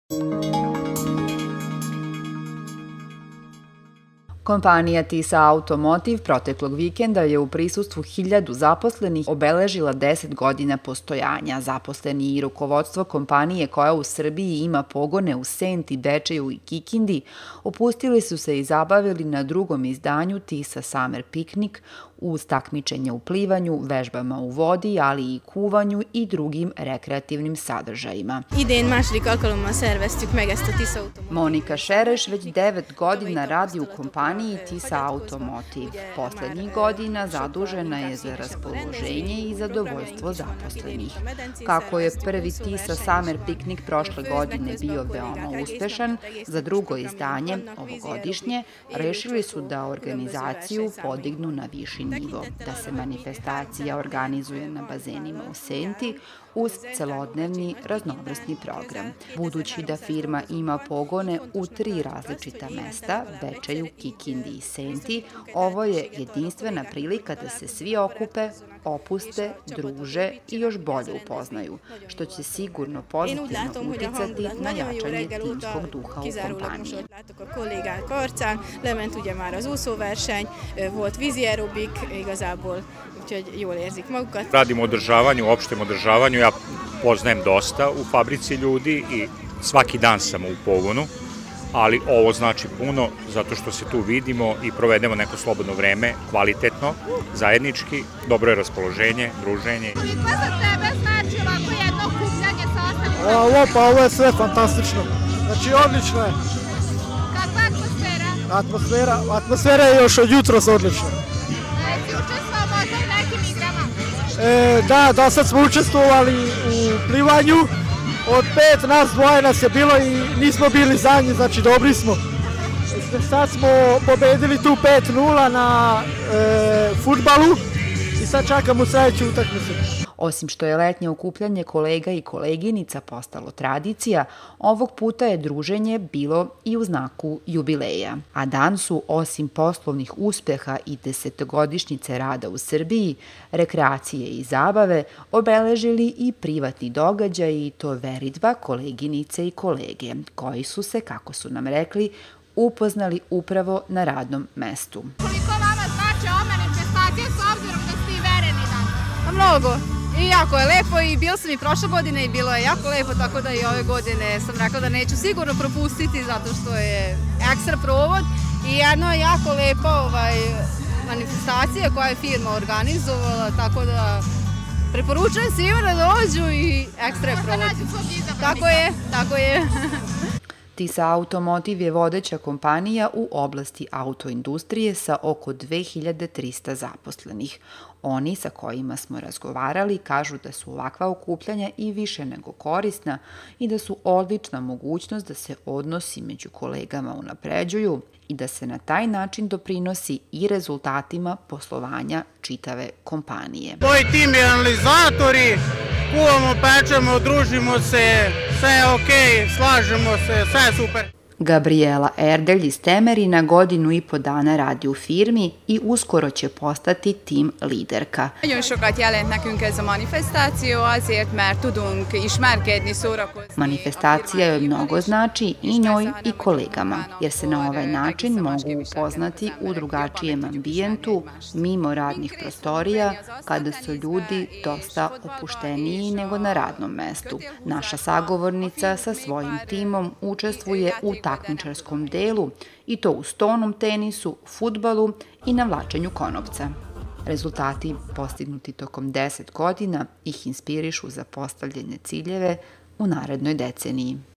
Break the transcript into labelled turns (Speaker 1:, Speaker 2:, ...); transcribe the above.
Speaker 1: Kompanija TISA Automotive proteklog vikenda je u prisustvu 1000 zaposlenih obeležila 10 godina postojanja. Zaposleni i rukovodstvo kompanije koja u Srbiji ima pogone u Senti, Bečeju i Kikindi opustili su se i zabavili na drugom izdanju TISA Summer Picnic uz takmičenje u plivanju, vežbama u vodi, ali i kuvanju i drugim rekreativnim sadržajima. Monika Šereš već 9 godina radi u kompaniji TISA Automotive. Poslednjih godina zadužena je za raspoloženje i zadovoljstvo zaposlenih. Kako je prvi TISA Summer Picnic prošle godine bio veoma uspešan, za drugo izdanje, ovogodišnje, rešili su da organizaciju podignu na viši nivo, da se manifestacija organizuje na bazenima u Senti uz celodnevni raznovrsni program. Budući da firma ima pogone u 3 različita mesta, Bečeju, Kikindi i Senti, ovo je jedinstvena prilika da se svi okupe, opuste, druže i još bolje upoznaju, što će sigurno pozitivno uticati na jačanje timskog duha u kompaniji.
Speaker 2: Radimo održavanju, opštem održavanju, ja poznajem dosta u fabrici ljudi i svaki dan sam u pogonu, ali ovo znači puno zato što se tu vidimo i provedemo neko slobodno vreme, kvalitetno, zajednički, dobro je raspoloženje, druženje.
Speaker 3: Koliko za tebe znači ovako jedno okupljanje sa ostalim?
Speaker 4: Ovo je sve fantastično, znači odlično je.
Speaker 3: Kakva atmosfera?
Speaker 4: Atmosfera je još od jutros odlična.
Speaker 3: Jesi učestvovao možda u nekim igrama?
Speaker 4: Da sad smo učestvovali u plivanju. Od 5 nas dvoje nas je bilo i nismo bili zadnji, znači dobri smo. Sad smo pobedili tu 5-0 na fudbalu i sad čekamo sledeću utakmicu.
Speaker 1: Osim što je letnje okupljanje kolega i koleginica postalo tradicija, ovog puta je druženje bilo i u znaku jubileja. A dan su, osim poslovnih uspeha i 10-godišnjice rada u Srbiji, rekreacije i zabave, obeležili i privatni događaj i to veritba koleginice i kolege, koji su se, kako su nam rekli, upoznali upravo na radnom mestu.
Speaker 3: Koliko vama znači ova manifestacija s obzirom da ste i vereni dan?
Speaker 5: Mnogo. I jako je lepo i bil sam i prošle godine i bilo je jako lepo, tako da i ove godine sam rekla da neću sigurno propustiti zato što je ekstra provod i jedno je jako lepa manifestacija koja je firma organizovala, tako da preporučujem svima da dođu i ekstra je provod. Tako je.
Speaker 1: TISA Automotive je vodeća kompanija u oblasti autoindustrije sa oko 2300 zaposlenih. Oni sa kojima smo razgovarali kažu da su ovakva okupljanja i više nego korisna i da su odlična mogućnost da se odnosi među kolegama unapređuju i da se na taj način doprinosi i rezultatima poslovanja čitave kompanije.
Speaker 4: Moj tim je analizatori, kuvamo, pečemo, družimo se, sve je okej, slažemo se, sve je super.
Speaker 1: Gabriela Erdelj iz Temerina 1,5 godina radi u firmi i uskoro će postati tim liderka.
Speaker 6: Nagyon sokat jelent nekünk ez a manifestáció azért, mert tudunk ismerkedni, szórakozni.
Speaker 1: Manifestacija joj mnogo znači i njoj i kolegama, jer se na ovaj način mogu upoznati u drugačijem ambijentu, mimo radnih prostorija, kada su ljudi dosta opušteniji nego na radnom mestu. Naša sagovornica sa svojim timom učestvuje u takmičarskom delu i to u stonom tenisu, fudbalu i navlačenju konopca. Rezultati postignuti tokom 10 godina ih inspirišu za postavljene ciljeve u narednoj deceniji.